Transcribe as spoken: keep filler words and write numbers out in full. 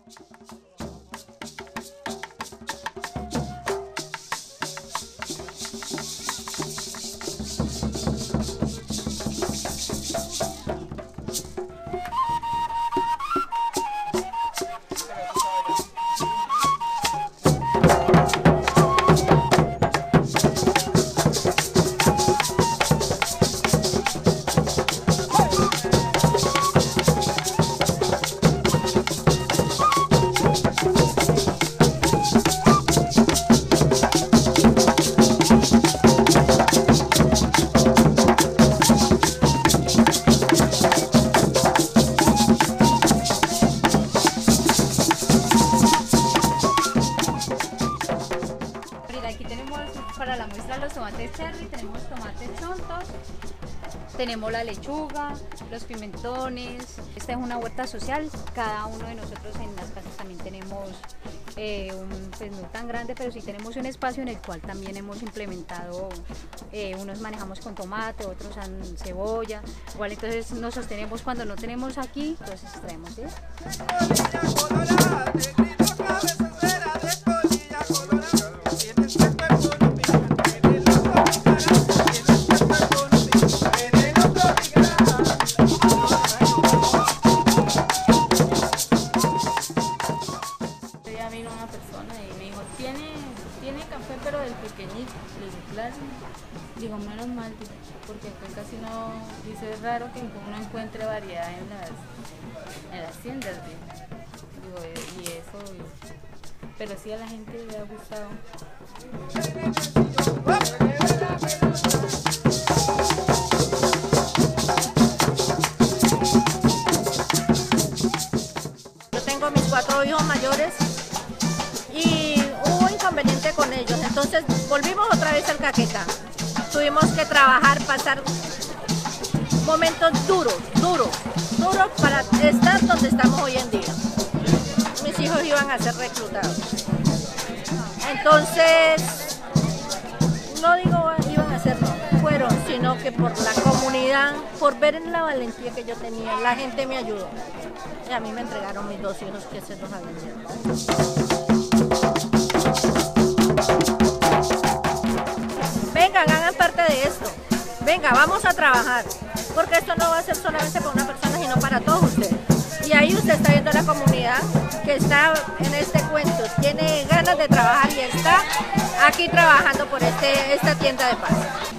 Aquí tenemos para la muestra los tomates cherry, tenemos tomates chontos, tenemos la lechuga, los pimentones. Esta es una huerta social. Cada uno de nosotros en las casas también tenemos eh, un, pues no tan grande, pero sí tenemos un espacio en el cual también hemos implementado, eh, unos manejamos con tomate, otros han cebolla, igual entonces nos sostenemos cuando no tenemos aquí, entonces traemos, ¿sí? Una persona y me dijo, ¿tiene, tiene café pero del pequeñito? Le dije, claro. Digo, menos mal, porque acá casi no, dice, es raro que uno encuentre variedad en las, en las tiendas. Digo, y eso, pero sí a la gente le ha gustado. Yo tengo mis cuatro hijos mayores y hubo inconveniente con ellos, entonces volvimos otra vez al Caquetá. Tuvimos que trabajar, pasar momentos duros, duros, duros para estar donde estamos hoy en día. Mis hijos iban a ser reclutados. Entonces, no digo iban a ser, no, fueron, sino que por la comunidad, por ver en la valentía que yo tenía, la gente me ayudó. Y a mí me entregaron mis dos hijos que se los habían llevado. Vengan, hagan parte de esto. Venga, vamos a trabajar. Porque esto no va a ser solamente para una persona, sino para todos ustedes. Y ahí usted está viendo la comunidad que está en este cuento, tiene ganas de trabajar y está aquí trabajando por este, esta tienda de paz.